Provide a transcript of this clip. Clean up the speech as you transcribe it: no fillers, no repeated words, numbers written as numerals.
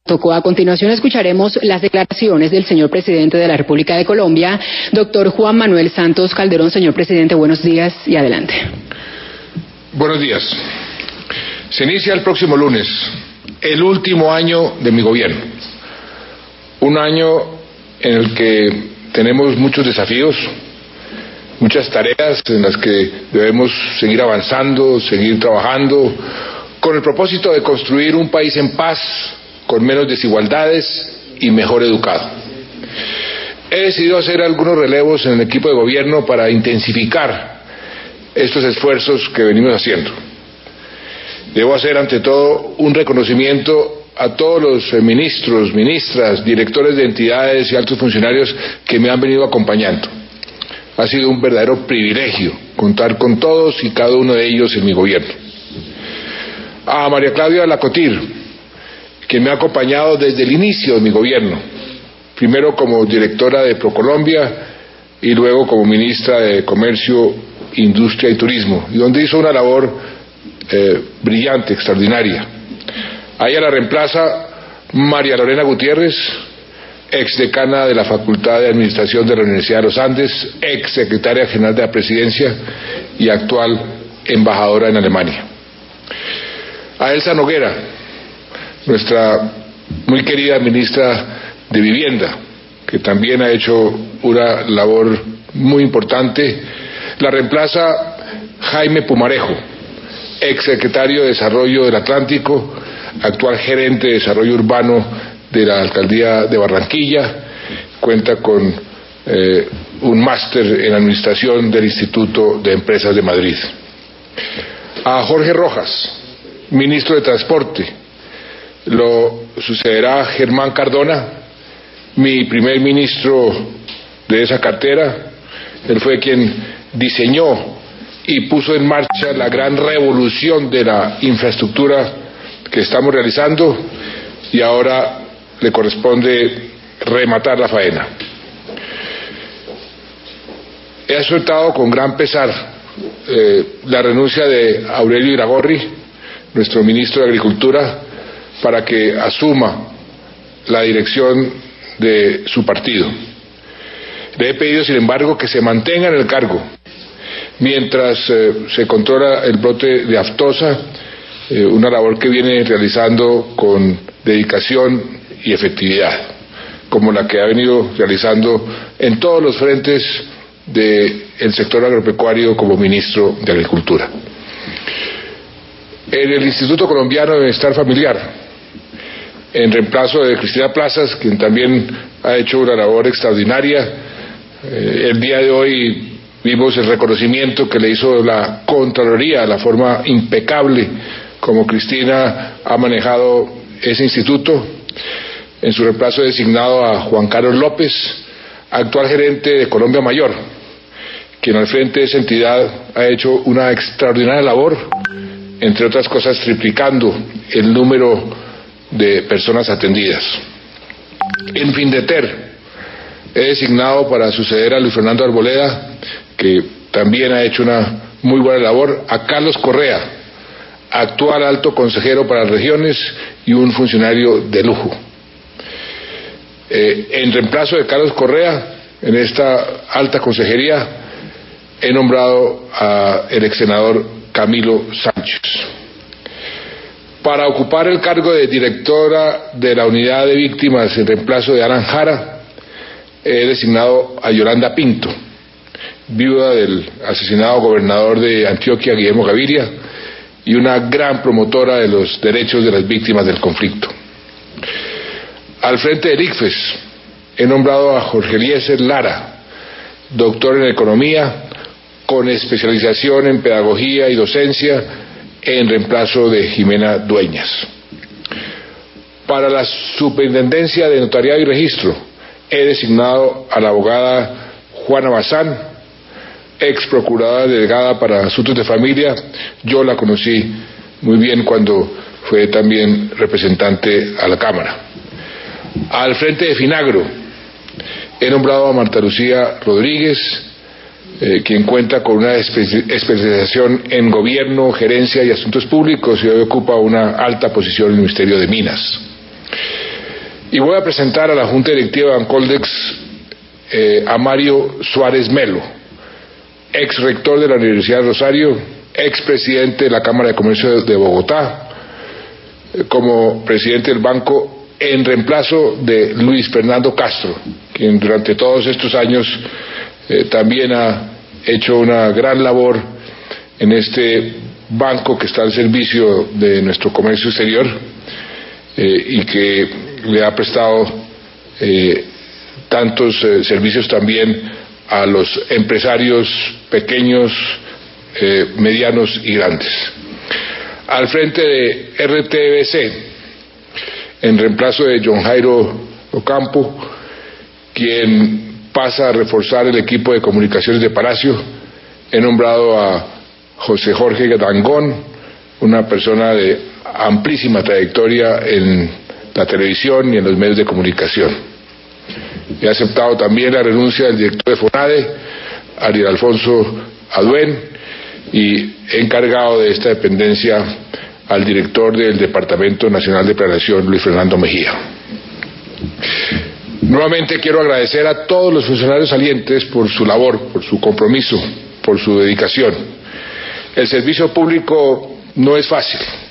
A continuación escucharemos las declaraciones del señor presidente de la República de Colombia, doctor Juan Manuel Santos Calderón. Señor presidente, buenos días y adelante. Buenos días. Se inicia el próximo lunes el último año de mi gobierno. Un año en el que tenemos muchos desafíos, muchas tareas en las que debemos seguir avanzando, seguir trabajando, con el propósito de construir un país en paz, con menos desigualdades y mejor educado. He decidido hacer algunos relevos en el equipo de gobierno para intensificar estos esfuerzos que venimos haciendo. Debo hacer ante todo un reconocimiento a todos los ministros, ministras, directores de entidades y altos funcionarios que me han venido acompañando. Ha sido un verdadero privilegio contar con todos y cada uno de ellos en mi gobierno. A María Claudia Lacotir, quien me ha acompañado desde el inicio de mi gobierno, primero como directora de ProColombia y luego como ministra de Comercio, Industria y Turismo, y donde hizo una labor brillante, extraordinaria. A ella la reemplaza María Lorena Gutiérrez, exdecana de la Facultad de Administración de la Universidad de los Andes, exsecretaria general de la Presidencia y actual embajadora en Alemania. A Elsa Noguera, nuestra muy querida ministra de Vivienda, que también ha hecho una labor muy importante, la reemplaza Jaime Pumarejo, exsecretario de Desarrollo del Atlántico, actual gerente de Desarrollo Urbano de la Alcaldía de Barranquilla, cuenta con un máster en Administración del Instituto de Empresas de Madrid. A Jorge Rojas, ministro de Transporte, lo sucederá Germán Cardona, mi primer ministro de esa cartera. Él fue quien diseñó y puso en marcha la gran revolución de la infraestructura que estamos realizando y ahora le corresponde rematar la faena. He aceptado con gran pesar la renuncia de Aurelio Iragorri, nuestro ministro de Agricultura, para que asuma la dirección de su partido. Le he pedido, sin embargo, que se mantenga en el cargo mientras se controla el brote de aftosa, una labor que viene realizando con dedicación y efectividad, como la que ha venido realizando en todos los frentes del sector agropecuario como ministro de Agricultura. En el Instituto Colombiano de Bienestar Familiar, en reemplazo de Cristina Plazas, quien también ha hecho una labor extraordinaria. El día de hoy vimos el reconocimiento que le hizo la Contraloría, la forma impecable como Cristina ha manejado ese instituto. En su reemplazo he designado a Juan Carlos López, actual gerente de Colombia Mayor, quien al frente de esa entidad ha hecho una extraordinaria labor, entre otras cosas triplicando el número de personas atendidas. En Findeter he designado para suceder a Luis Fernando Arboleda, que también ha hecho una muy buena labor, a Carlos Correa, actual alto consejero para regiones y un funcionario de lujo. En reemplazo de Carlos Correa, en esta alta consejería, he nombrado al ex senador Camilo Sánchez. Para ocupar el cargo de directora de la Unidad de Víctimas en reemplazo de Alan Jara, he designado a Yolanda Pinto, viuda del asesinado gobernador de Antioquia, Guillermo Gaviria, y una gran promotora de los derechos de las víctimas del conflicto. Al frente del ICFES he nombrado a Jorge Eliezer Lara, doctor en Economía, con especialización en Pedagogía y Docencia, en reemplazo de Jimena Dueñas. Para la Superintendencia de Notariado y Registro he designado a la abogada Juana Bazán, ex procuradora delegada para Asuntos de Familia. Yo la conocí muy bien cuando fue también representante a la Cámara. Al frente de Finagro he nombrado a Marta Lucía Rodríguez, quien cuenta con una especialización en Gobierno, Gerencia y Asuntos Públicos y hoy ocupa una alta posición en el Ministerio de Minas. Y voy a presentar a la Junta Directiva de Bancoldex a Mario Suárez Melo, ex rector de la Universidad de Rosario, ex presidente de la Cámara de Comercio de Bogotá, como presidente del banco en reemplazo de Luis Fernando Castro, quien durante todos estos años también ha hecho una gran labor en este banco que está al servicio de nuestro comercio exterior y que le ha prestado tantos servicios también a los empresarios pequeños, medianos y grandes. Al frente de RTBC, en reemplazo de John Jairo Ocampo, quien pasa a reforzar el equipo de comunicaciones de Palacio, he nombrado a José Jorge Dangond, una persona de amplísima trayectoria en la televisión y en los medios de comunicación. He aceptado también la renuncia del director de FONADE, Ariel Alfonso Aduén, y he encargado de esta dependencia al director del Departamento Nacional de Planeación, Luis Fernando Mejía. Nuevamente quiero agradecer a todos los funcionarios salientes por su labor, por su compromiso, por su dedicación. El servicio público no es fácil.